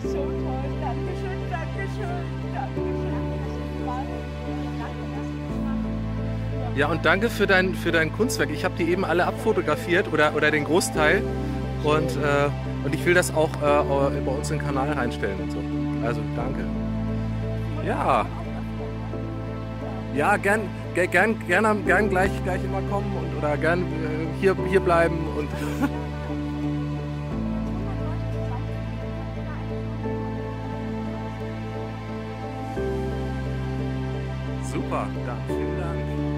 So toll. Dankeschön, Dankeschön, Dankeschön. Ja, und danke für dein Kunstwerk. Ich habe die eben alle abfotografiert oder den Großteil. Und ich will das auch bei uns in den Kanal reinstellen und so. Also danke. Ja. Ja, gern gleich immer kommen oder gern hier bleiben und super. Ja, vielen Dank.